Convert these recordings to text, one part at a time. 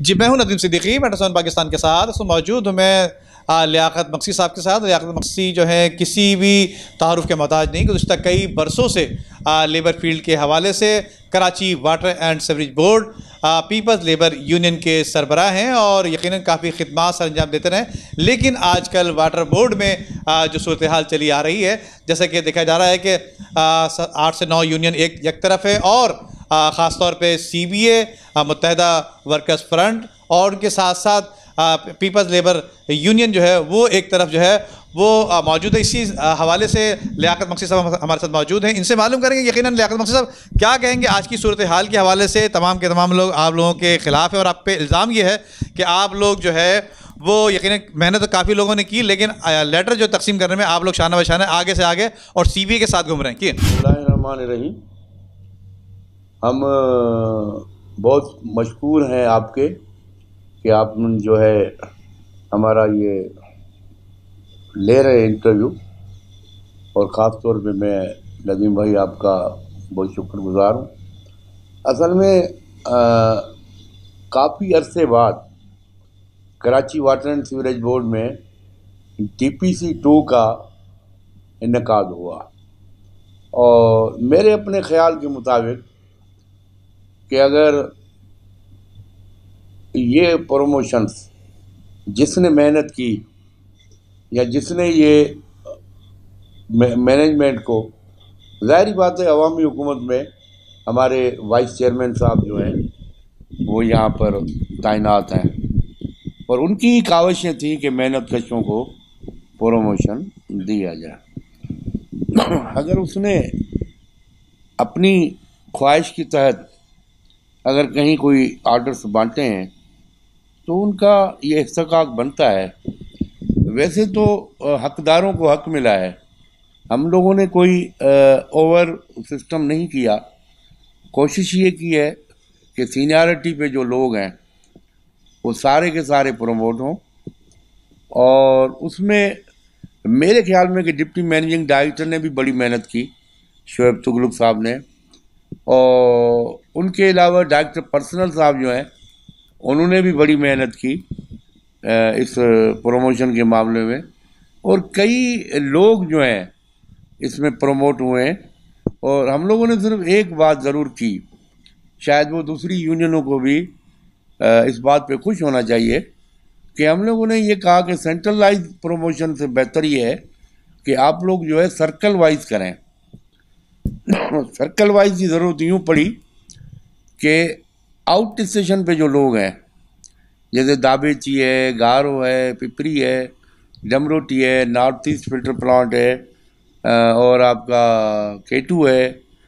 جی میں ہوں ندیم صدیقی، میٹرسون پاکستان کے ساتھ اس میں موجود ہوں میں لیاقت مقصی صاحب کے ساتھ۔ لیاقت مقصی جو ہے کسی بھی تعارف کے محتاج نہیں، گزشتہ کئی برسوں سے لیبر فیلڈ کے حوالے سے Karachi Water and Sewerage Board People's Labour Union کے سربراہ ہیں اور یقیناً کافی خدمات سر انجام دیتے رہے۔ لیکن آج کل واٹر بورڈ میں جو صورتحال چلی آ رہی ہے، جیسا کہ دیکھا جا رہا ہے کہ 8 سے 9 یونین یک طرف ہے، اور خاص طور پہ سی بی اے، متحدہ ورکرز فرنٹ اور ان کے ساتھ ساتھ پیپلز لیبر یونین جو ہے وہ ایک طرف جو ہے وہ موجود ہے۔ اسی حوالے سے لیاقت مقصی صاحب ہمارے ساتھ موجود ہیں، ان سے معلوم کریں گے یقیناً لیاقت مقصی صاحب کیا کہیں گے آج کی صورتحال کے حوالے سے۔ تمام کے تمام لوگ آپ لوگوں کے خلاف ہیں اور آپ پہ الزام یہ ہے کہ آپ لوگ جو ہے وہ یقیناً محنت تو کافی لوگوں نے کی، لیکن لیٹر جو تقسیم کرنے میں آپ لوگ شانہ بشانہ آگے سے آگے اور سی بی اے کے ساتھ گھوم رہے ہیں۔ بسم اللہ الرحمن الرحیم۔ ہم بہت مشکور ہیں آپ کے کہ آپ جو ہے ہمارا یہ لے رہے انٹرویو، اور خاص طور پہ میں ندیم بھائی آپ کا بہت شکر گزار ہوں۔ اصل میں کافی عرصے بعد Karachi Water and Sewerage Board میں ٹی پی سی 2 کا انعقاد ہوا، اور میرے اپنے خیال کے مطابق کہ اگر یہ پروموشنز جس نے محنت کی یا جس نے یہ مینجمنٹ کو، ظاہری بات ہے عوامی حکومت میں ہمارے وائس چیئرمین صاحب جو ہیں وہ یہاں پر تعینات ہیں، اور ان کی کاوشیں تھیں کہ محنت کشوں کو پروموشن دیا جائے۔ اگر اس نے اپنی خواہش کے تحت اگر کہیں کوئی آرڈرز بانٹے ہیں تو ان کا یہ استحقاق بنتا ہے۔ ویسے تو حقداروں کو حق ملا ہے، ہم لوگوں نے کوئی اوور سسٹم نہیں کیا۔ کوشش یہ کی ہے کہ سینیارٹی پہ جو لوگ ہیں وہ سارے کے سارے پروموٹ ہوں، اور اس میں میرے خیال میں کہ ڈپٹی مینیجنگ ڈائریکٹر نے بھی بڑی محنت کی، شعیب تغلق صاحب نے، اور ان کے علاوہ ڈائریکٹر پرسنل صاحب جو ہیں انہوں نے بھی بڑی محنت کی اس پروموشن کے معاملے میں، اور کئی لوگ جو ہیں اس میں پروموٹ ہوئے ہیں۔ اور ہم لوگوں نے صرف ایک بات ضرور کی، شاید وہ دوسری یونینوں کو بھی اس بات پہ خوش ہونا چاہیے، کہ ہم لوگوں نے یہ کہا کہ سینٹرلائز پروموشن سے بہتر یہ ہے کہ آپ لوگ جو ہے سرکل وائز کریں۔ سرکل وائز کی ضرورت یوں پڑی کہ آؤٹ اسٹیشن پہ جو لوگ ہیں، جیسے دابیچی ہے، گارو ہے، پپری ہے، ڈمروٹی ہے، نارتھ ایسٹ فلٹر پلانٹ ہے، اور آپ کا کیٹو ہے،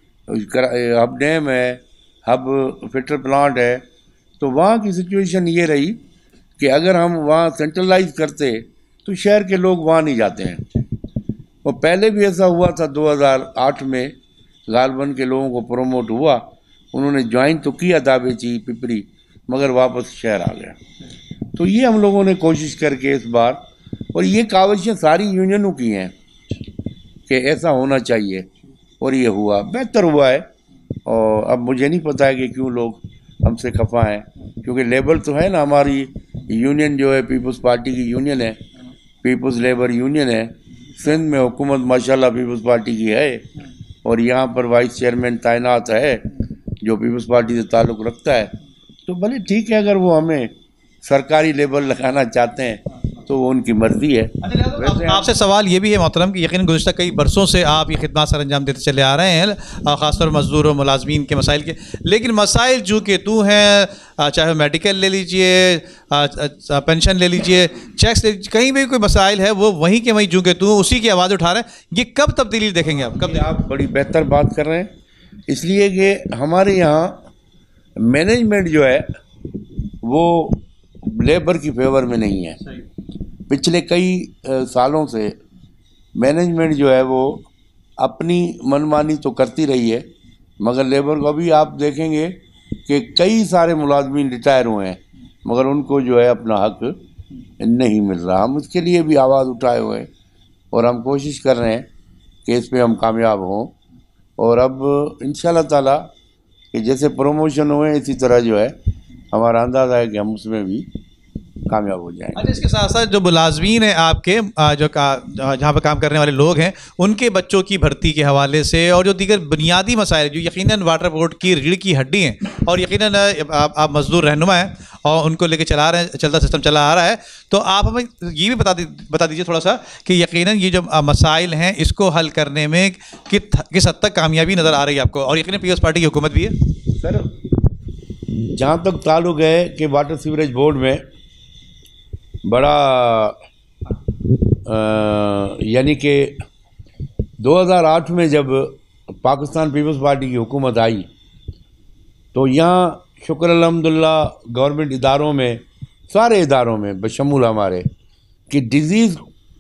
ہب ڈیم ہے، ہب فلٹر پلانٹ ہے، تو وہاں کی سچویشن یہ رہی کہ اگر ہم وہاں سینٹرلائز کرتے تو شہر کے لوگ وہاں نہیں جاتے ہیں۔ اور پہلے بھی ایسا ہوا تھا 2008 میں، غالباً کے لوگوں کو پروموٹ ہوا، انہوں نے جوائن تو کیا دابیچی پپری، مگر واپس شہر آ گیا۔ تو یہ ہم لوگوں نے کوشش کر کے اس بار، اور یہ کاوشیں ساری یونینوں کی ہیں کہ ایسا ہونا چاہیے، اور یہ ہوا، بہتر ہوا ہے۔ اور اب مجھے نہیں پتہ ہے کہ کیوں لوگ ہم سے خفا ہیں، کیونکہ لیبل تو ہے نا، ہماری یونین جو ہے پیپلز پارٹی کی یونین ہے، پیپلز لیبر یونین ہے سندھ میں، حکومت ماشاءاللہ پیپلز پارٹی کی ہے، اور یہاں پر وائس چیئرمین تعینات ہے جو پیپلز پارٹی سے تعلق رکھتا ہے۔ تو بھلے ٹھیک ہے، اگر وہ ہمیں سرکاری لیبل لگانا چاہتے ہیں تو وہ ان کی مرضی ہے۔ آپ سے سوال یہ بھی ہے محترم کہ یقیناً گزشتہ کئی برسوں سے آپ یہ خدمات سر انجام دیتے چلے آ رہے ہیں، خاص طور مزدور و ملازمین کے مسائل کے، لیکن مسائل جو کہ تو ہیں، چاہے میڈیکل لے لیجئے، پینشن لے لیجئے، چیکس لے لیجئے، کہیں بھی کوئی مسائل ہے وہ وہیں کے وہیں جو کہ تو اسی کی آواز اٹھا رہے ہیں۔ یہ کب تبدیلی دیکھیں گے آپ؟ کب؟ آپ بڑی بہتر بات کر رہے ہیں، اس لیے کہ ہمارے یہاں مینجمنٹ جو ہے وہ لیبر کی فیور میں نہیں ہے۔ پچھلے کئی سالوں سے مینجمنٹ جو ہے وہ اپنی منمانی تو کرتی رہی ہے، مگر لیبر کو ابھی آپ دیکھیں گے کہ کئی سارے ملازمین ریٹائر ہوئے ہیں، مگر ان کو جو ہے اپنا حق نہیں مل رہا۔ ہم اس کے لیے بھی آواز اٹھائے ہوئے ہیں، اور ہم کوشش کر رہے ہیں کہ اس پہ ہم کامیاب ہوں، اور اب انشاءاللہ تعالیٰ کہ جیسے پروموشن ہوئے اسی طرح جو ہے ہمارا اندازہ ہے کہ ہم اس میں بھی کامیاب ہو جائیں گے۔ اچھا، اس کے ساتھ ساتھ جو ملازمین ہیں آپ کے جو جہاں پہ کام کرنے والے لوگ ہیں، ان کے بچوں کی بھرتی کے حوالے سے اور جو دیگر بنیادی مسائل جو یقیناً واٹر بورڈ کی ریڑھ کی ہڈی ہیں، اور یقیناً آپ مزدور رہنما ہیں اور ان کو لے کے چلا رہے ہیں، چلتا سسٹم چلا آ رہا ہے، تو آپ ہمیں یہ بھی بتا دیجیے تھوڑا سا کہ یقیناً یہ جو مسائل ہیں اس کو حل کرنے میں کس حد تک کامیابی نظر آ رہی ہے آپ کو، اور یقیناً پیپلز پارٹی کی حکومت بھی ہے؟ سر، جہاں تک تعلق ہے کہ واٹر سیوریج بورڈ میں بڑا یعنی کہ 2008 میں جب پاکستان پیپلز پارٹی کی حکومت آئی تو یہاں شکر الحمدللہ گورنمنٹ اداروں میں، سارے اداروں میں بشمول ہمارے، کہ ڈیزیز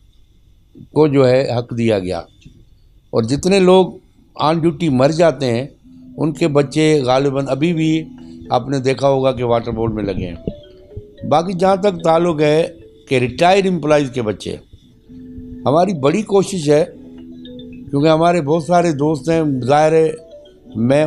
کو جو ہے حق دیا گیا، اور جتنے لوگ آن ڈیوٹی مر جاتے ہیں ان کے بچے غالباً ابھی بھی آپ نے دیکھا ہوگا کہ واٹر بورڈ میں لگے ہیں۔ باقی جہاں تک تعلق ہے کہ ریٹائرڈ امپلائیز کے بچے، ہماری بڑی کوشش ہے، کیونکہ ہمارے بہت سارے دوست ہیں، ظاہر ہے میں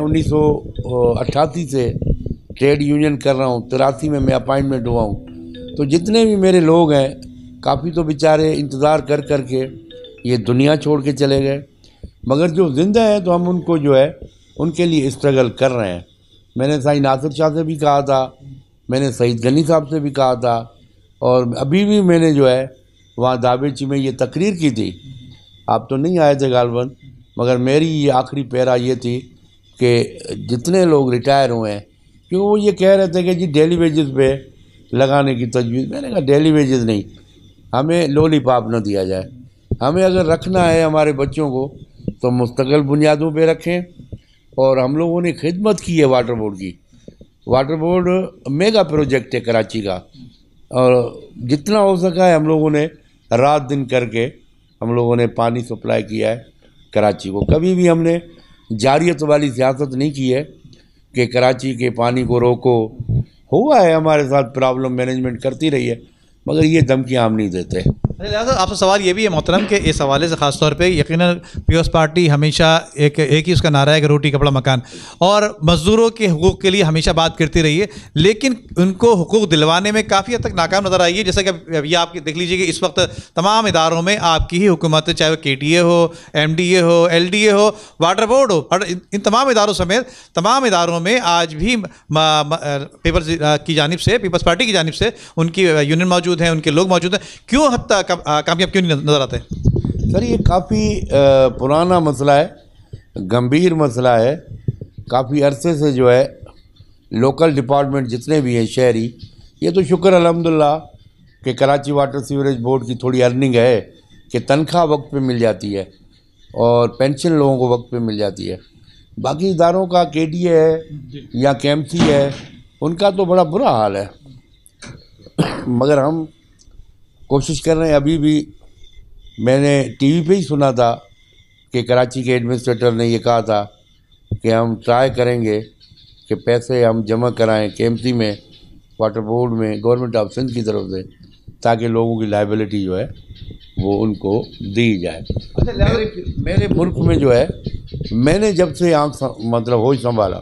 1988 سے ٹریڈ یونین کر رہا ہوں، 83 میں اپائنٹمنٹ ہوا ہوں، تو جتنے بھی میرے لوگ ہیں کافی تو بیچارے انتظار کر کر کے یہ دنیا چھوڑ کے چلے گئے، مگر جو زندہ ہیں تو ہم ان کو جو ہے ان کے لیے اسٹرگل کر رہے ہیں۔ میں نے سائیں ناصر شاہ سے بھی کہا تھا، میں نے سعید غنی صاحب سے بھی کہا تھا، اور ابھی بھی میں نے جو ہے وہاں دابچی میں یہ تقریر کی تھی، آپ تو نہیں آئے تھے غالباً، مگر میری یہ آخری پیرا یہ تھی کہ جتنے لوگ ریٹائر ہوئے ہیں، کیونکہ وہ یہ کہہ رہے تھے کہ جی ڈیلی ویجز پہ لگانے کی تجویز، میں نے کہا ڈیلی ویجز نہیں، ہمیں لولی پاپ نہ دیا جائے، ہمیں اگر رکھنا ہے ہمارے بچوں کو تو مستقل بنیادوں پہ رکھیں، اور ہم لوگوں نے خدمت کی ہے واٹر بورڈ کی۔ واٹر بورڈ میگا پروجیکٹ ہے کراچی کا، اور جتنا ہو سکا ہے ہم لوگوں نے رات دن کر کے ہم لوگوں نے پانی سپلائی کیا ہے کراچی کو۔ کبھی بھی ہم نے جاریت والی سیاست نہیں کی ہے کہ کراچی کے پانی کو روکو، ہوا ہے ہمارے ساتھ پرابلم، مینجمنٹ کرتی رہی ہے، مگر یہ دھمکیاں ہم نہیں دیتے۔ لہٰذا آپ سے سوال یہ بھی ہے محترم کہ اس حوالے سے خاص طور پہ یقیناً پیپلز پارٹی ہمیشہ ایک ہی اس کا نعرہ ہے کہ روٹی کپڑا مکان، اور مزدوروں کے حقوق کے لیے ہمیشہ بات کرتی رہی ہے، لیکن ان کو حقوق دلوانے میں کافی حد تک ناکام نظر آئی ہے۔ جیسا کہ ابھی آپ دیکھ لیجیے کہ اس وقت تمام اداروں میں آپ کی ہی حکومت ہے، چاہے وہ KTA ہو، MDA ہو، LDA ہو، واٹر بورڈ ہو، اور ان تمام اداروں سمیت تمام اداروں میں آج بھی پیپلز کی جانب سے، پیپلز پارٹی کی جانب سے ان کی یونین موجود ہیں، ان کے لوگ موجود ہیں، کیوں حد تک کامیاب کیوں نہیں نظر آتے؟ سر، یہ کافی پرانا مسئلہ ہے، گمبھیر مسئلہ ہے، کافی عرصے سے جو ہے لوکل ڈپارٹمنٹ جتنے بھی ہیں شہری، یہ تو شکر الحمدللہ کہ کراچی واٹر سیوریج بورڈ کی تھوڑی ارننگ ہے کہ تنخواہ وقت پہ مل جاتی ہے اور پینشن لوگوں کو وقت پہ مل جاتی ہے۔ باقی اداروں کا KTA ہے یا KMC ہے، ان کا تو بڑا برا حال ہے، مگر ہم کوشش کر رہے ہیں۔ ابھی بھی میں نے ٹی وی پہ ہی سنا تھا کہ کراچی کے ایڈمنسٹریٹر نے یہ کہا تھا کہ ہم ٹرائی کریں گے کہ پیسے ہم جمع کرائیں KMC میں، واٹر بورڈ میں، گورنمنٹ آف سندھ کی طرف سے، تاکہ لوگوں کی لائبلٹی جو ہے وہ ان کو دی جائے۔ میرے ملک میں جو ہے، میں نے جب سے آنکھ مطلب ہوش سنبھالا،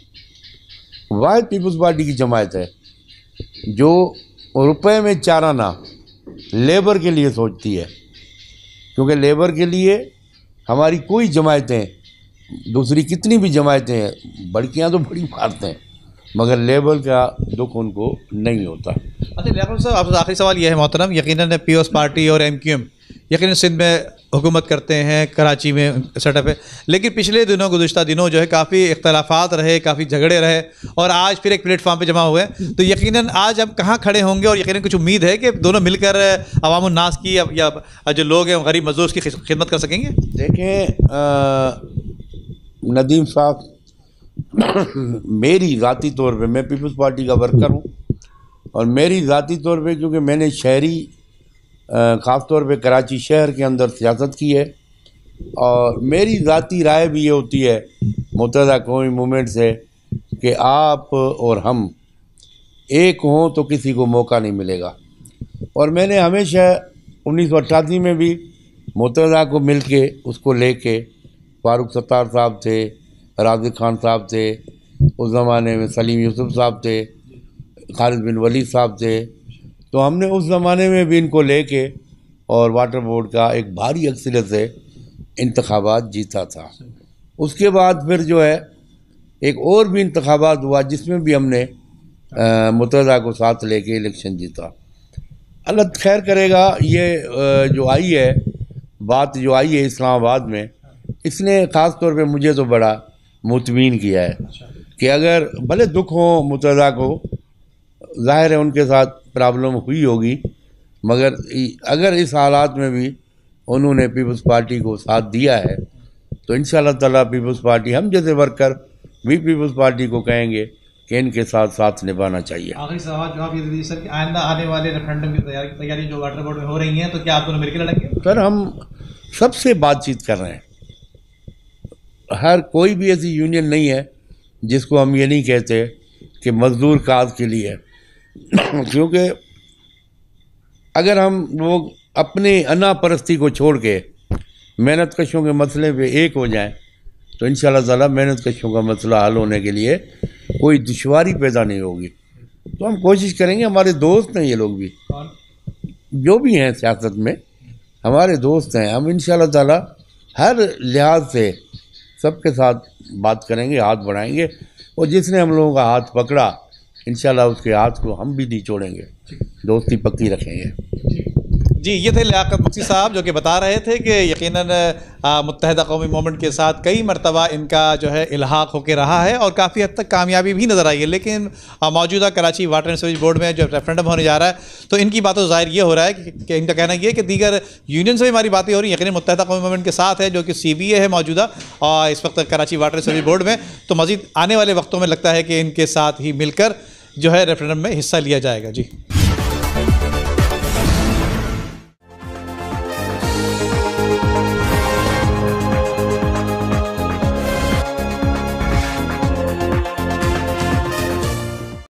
واحد پیپلز پارٹی کی جماعت ہے جو روپے میں چارانہ لیبر کے لیے سوچتی ہے، کیونکہ لیبر کے لیے ہماری کوئی جماعتیں، دوسری کتنی بھی جماعتیں ہیں، بڑکیاں تو بڑی مارتے ہیں، مگر لیبر کا دکھ ان کو نہیں ہوتا۔ اچھا لیاقت صاحب، آپ سے آخری سوال یہ ہے محترم، یقیناً پیپلز پارٹی اور MQM یقیناً سندھ میں حکومت کرتے ہیں، کراچی میں سیٹ اپ ہے، لیکن پچھلے دنوں، گزشتہ دنوں جو ہے کافی اختلافات رہے، کافی جھگڑے رہے، اور آج پھر ایک پلیٹ فارم پہ جمع ہوئے، تو یقیناً آج ہم کہاں کھڑے ہوں گے؟ اور یقیناً کچھ امید ہے کہ دونوں مل کر عوام الناس کی یا جو لوگ ہیں غریب مزدور کی خدمت کر سکیں گے؟ دیکھیں ندیم صاحب، میری ذاتی طور پہ، میں پیپلز پارٹی کا ورکر ہوں، اور میری ذاتی طور پہ کیونکہ میں نے شہری خاص طور پہ کراچی شہر کے اندر سیاست کی ہے، اور میری ذاتی رائے بھی یہ ہوتی ہے متحدہ قومی موومنٹ سے کہ آپ اور ہم ایک ہوں تو کسی کو موقع نہیں ملے گا، اور میں نے ہمیشہ 1988 میں بھی متحدہ کو مل کے اس کو لے کے، فاروق ستار صاحب تھے، رازق خان صاحب تھے، اس زمانے میں سلیم یوسف صاحب تھے، خالد بن ولید صاحب تھے، تو ہم نے اس زمانے میں بھی ان کو لے کے اور واٹر بورڈ کا ایک بھاری اکثریت سے انتخابات جیتا تھا۔ اس کے بعد پھر جو ہے ایک اور بھی انتخابات ہوا جس میں بھی ہم نے متحدہ کو ساتھ لے کے الیکشن جیتا۔ اللہ خیر کرے گا، یہ جو آئی ہے بات جو آئی ہے اسلام آباد میں، اس نے خاص طور پہ مجھے تو بڑا مطمئن کیا ہے کہ اگر بھلے دکھ ہو متحدہ کو، ظاہر ہے ان کے ساتھ پرابلم ہوئی ہوگی، مگر اگر اس حالات میں بھی انہوں نے پیپلز پارٹی کو ساتھ دیا ہے تو انشاءاللہ تعالیٰ پیپلز پارٹی، ہم جیسے ورکر بھی پیپلز پارٹی کو کہیں گے کہ ان کے ساتھ نبھانا چاہیے۔ آخری سوال جو آپ یہ دیجیے سر کہ آئندہ آنے والے ریفرینڈم کی تیاری جو واٹر بورڈ میں ہو رہی ہیں تو کیا آپ دونوں مل کے لڑیں گے؟ سر ہم سب سے بات چیت کر رہے ہیں، ہر کوئی بھی ایسی یونین نہیں ہے جس کو ہم یہ نہیں کہتے کہ مزدور کاز کے لیے، کیونکہ اگر ہم لوگ اپنی انا پرستی کو چھوڑ کے محنت کشوں کے مسئلے پہ ایک ہو جائیں تو انشاءاللہ تعالیٰ محنت کشوں کا مسئلہ حل ہونے کے لیے کوئی دشواری پیدا نہیں ہوگی۔ تو ہم کوشش کریں گے، ہمارے دوست ہیں یہ لوگ بھی، جو بھی ہیں سیاست میں ہمارے دوست ہیں، ہم انشاءاللہ تعالیٰ ہر لحاظ سے سب کے ساتھ بات کریں گے، ہاتھ بڑھائیں گے، اور جس نے ہم لوگوں کا ہاتھ پکڑا انشاءاللہ اس کے ہاتھ کو ہم بھی نہیں چھوڑیں گے، دوستی پکی رکھیں گے۔ جی، یہ تھے لیاقت مقصی صاحب جو کہ بتا رہے تھے کہ یقیناً متحدہ قومی موومنٹ کے ساتھ کئی مرتبہ ان کا جو ہے الحاق ہو کے رہا ہے اور کافی حد تک کامیابی بھی نظر آئی ہے، لیکن موجودہ Karachi Water and Sewerage Board میں جو ریفرینڈم ہونے جا رہا ہے تو ان کی باتوں ظاہر یہ ہو رہا ہے کہ ان کا کہنا یہ ہے کہ دیگر یونین سے بھی ہماری باتیں ہو رہی ہیں، یقیناً متحدہ قومی موومنٹ کے ساتھ ہے جو کہ CBA ہے موجودہ اور اس وقت Karachi Water and Sewerage Board میں، تو مزید آنے والے وقتوں میں لگتا ہے کہ ان کے ساتھ ہی مل کر جو ہے ریفرینڈم میں حصہ لیا جائے گا۔ جی